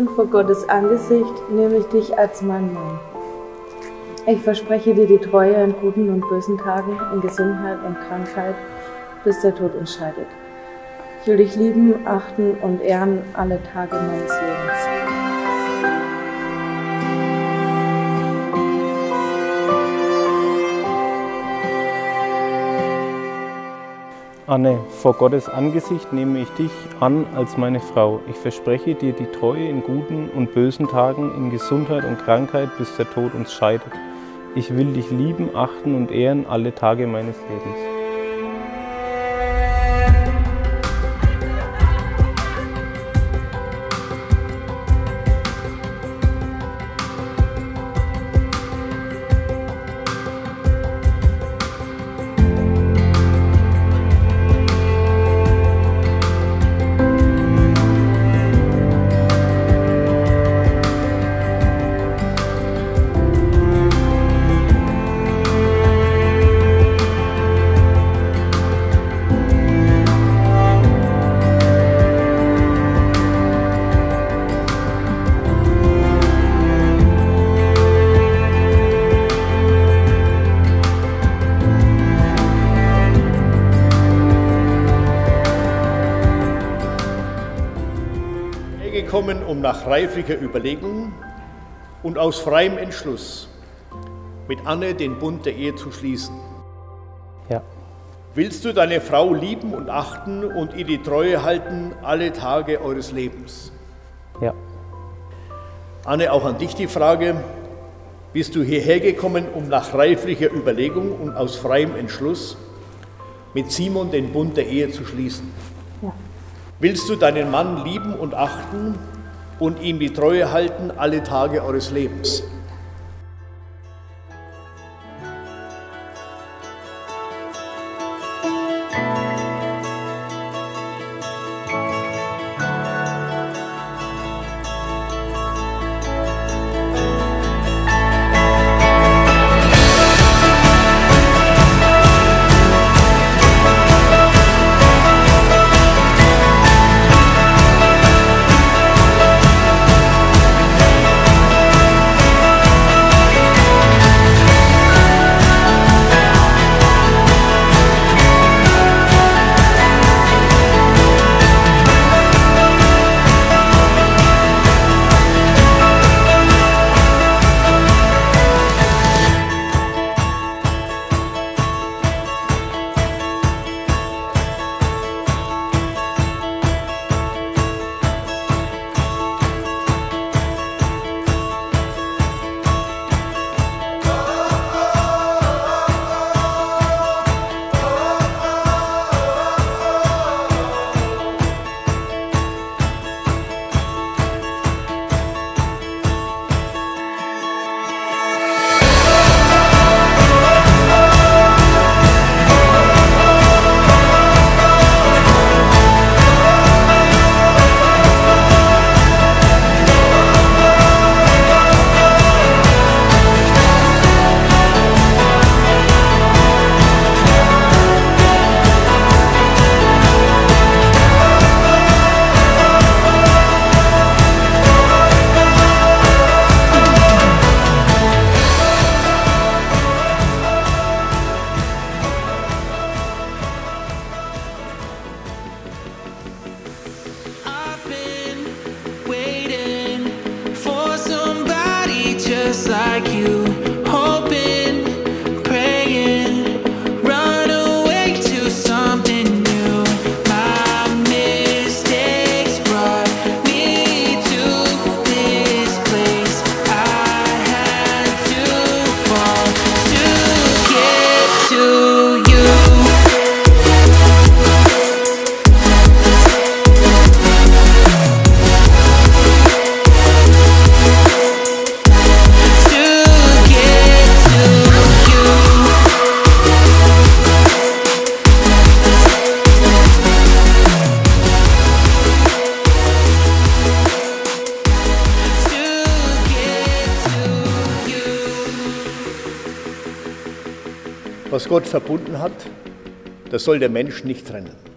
kommen vor Gottes Angesicht, nehme ich dich als meinen Mann. Ich verspreche dir die Treue in guten und bösen Tagen, in Gesundheit und Krankheit, bis der Tod uns scheidet. Ich will dich lieben, achten und ehren alle Tage meines Lebens. Anne, vor Gottes Angesicht nehme ich dich an als meine Frau. Ich verspreche dir die Treue in guten und bösen Tagen, in Gesundheit und Krankheit, bis der Tod uns scheidet. Ich will dich lieben, achten und ehren alle Tage meines Lebens. Gekommen, um nach reiflicher Überlegung und aus freiem Entschluss mit Anne den Bund der Ehe zu schließen. Ja. Willst du deine Frau lieben und achten und ihr die Treue halten alle Tage eures Lebens? Ja. Anne, auch an dich die Frage: Bist du hierher gekommen, um nach reiflicher Überlegung und aus freiem Entschluss mit Simon den Bund der Ehe zu schließen? Ja. Willst du deinen Mann lieben und achten und ihm die Treue halten alle Tage eures Lebens? Like you, hoping, praying, run away to something new. My mistakes brought me to this place. I had to fall to get to you. Was Gott verbunden hat, das soll der Mensch nicht trennen.